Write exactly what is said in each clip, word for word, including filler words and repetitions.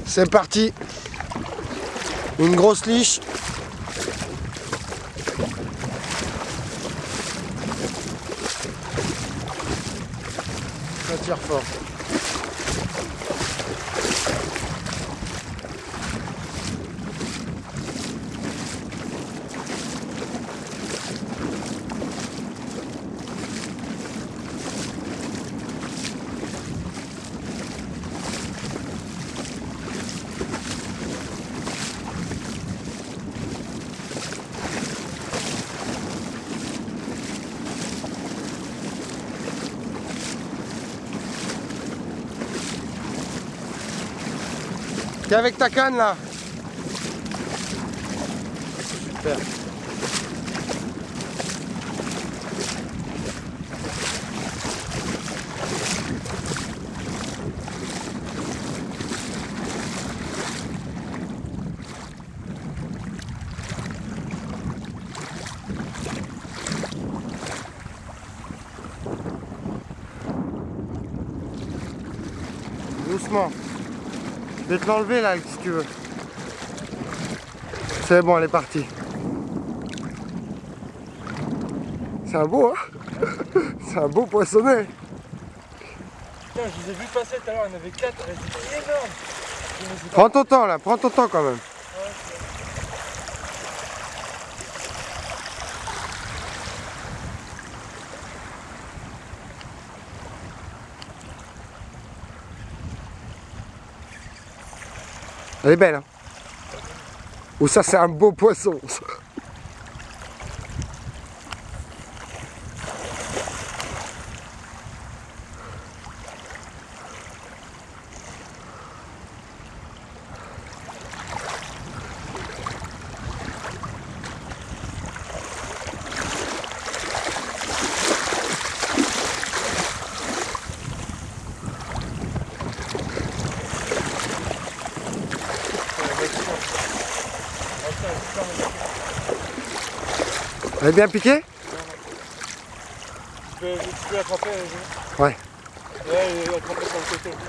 C'est parti. Une grosse liche. Ça tire fort. T'es avec ta canne là. Super. Doucement. Je vais te l'enlever là si tu veux. C'est bon, elle est partie. C'est un beau, hein. C'est un beau poissonnet. Putain, je les ai vus passer tout à l'heure, il y en avait quatre, elles étaient énormes. Prends ton temps là, prends ton temps quand même. Elle est belle, hein. Ou ça, c'est un beau poisson. Elle est bien piquée? Tu peux, tu peux l'attraper, ouais. Ouais, elle est attrapée sur le côté.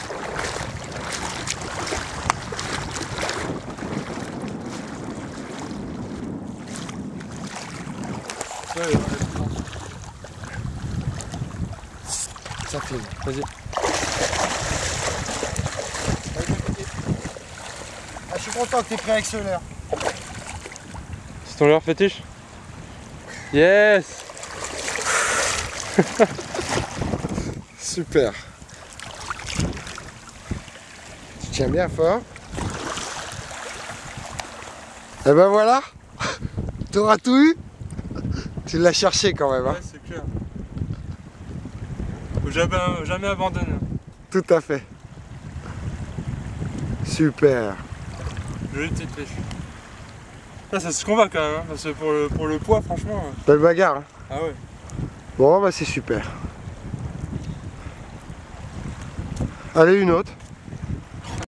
Ouais, Ça filme. vas-y. Ah, je suis content que tu aies pris avec ce leurre. C'est ton leurre fétiche? Yes. Super. Tu tiens bien fort. Et ben voilà. T'auras tout eu. Tu l'as cherché quand même. Hein. Ouais, c'est clair. Faut jamais, jamais abandonner. Tout à fait. Super. Jolie petite pêche. Là, ça se combat quand même, hein, parce que pour le, pour le poids, franchement. Belle bagarre. Hein. Ah ouais. Bon, bah c'est super. Allez, une autre.